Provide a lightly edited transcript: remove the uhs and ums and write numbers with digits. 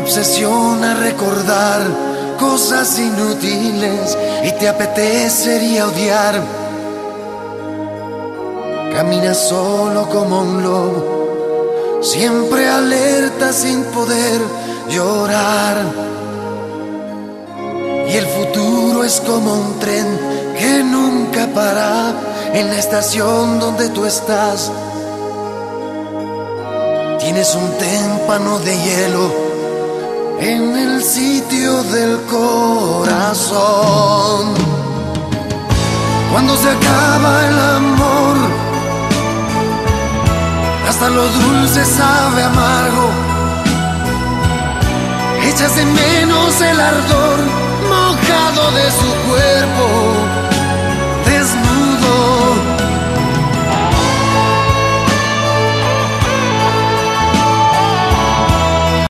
obsesiona recordar cosas inútiles y te apetecería odiar. Caminas solo como un lobo, siempre alerta sin poder llorar. Y el futuro es como un tren que nunca para en la estación donde tú estás. Tienes un témpano de hielo en el sitio del corazón. Cuando se acaba el amor, hasta lo dulce sabe amargo. Echas de menos el ardor mojado de su cuerpo.